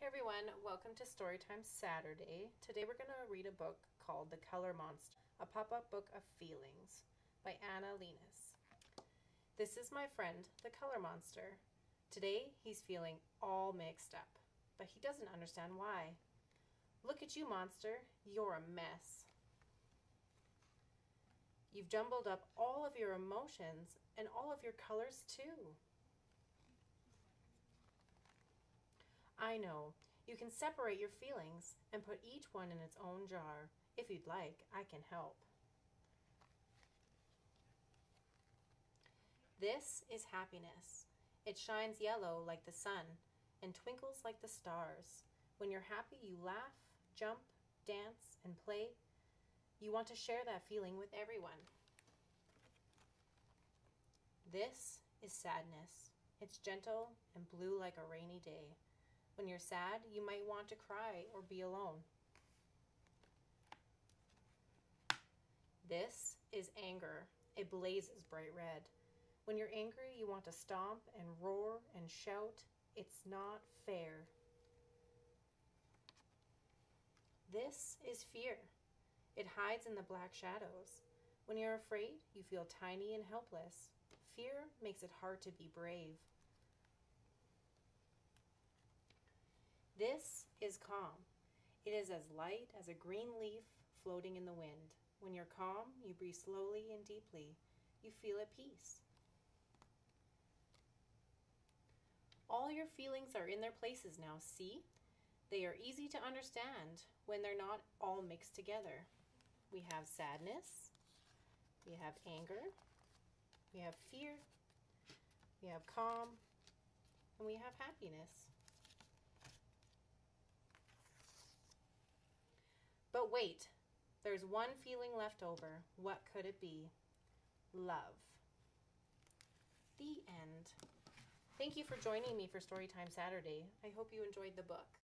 Hey everyone, welcome to Storytime Saturday. Today we're going to read a book called The Color Monster, a pop-up book of feelings by Anna Linus. This is my friend, the Color Monster. Today he's feeling all mixed up, but he doesn't understand why. Look at you, monster. You're a mess. You've jumbled up all of your emotions and all of your colors too. I know. You can separate your feelings and put each one in its own jar. If you'd like, I can help. This is happiness. It shines yellow like the sun and twinkles like the stars. When you're happy, you laugh, jump, dance, and play. You want to share that feeling with everyone. This is sadness. It's gentle and blue like a rainy day. When you're sad, you might want to cry or be alone. This is anger. It blazes bright red. When you're angry, you want to stomp and roar and shout. It's not fair. This is fear. It hides in the black shadows. When you're afraid, you feel tiny and helpless. Fear makes it hard to be brave. This is calm. It is as light as a green leaf floating in the wind. When you're calm, you breathe slowly and deeply. You feel at peace. All your feelings are in their places now, see? They are easy to understand when they're not all mixed together. We have sadness, we have anger, we have fear, we have calm, and we have happiness. But wait, there's one feeling left over. What could it be? Love. The end. Thank you for joining me for Storytime Saturday. I hope you enjoyed the book.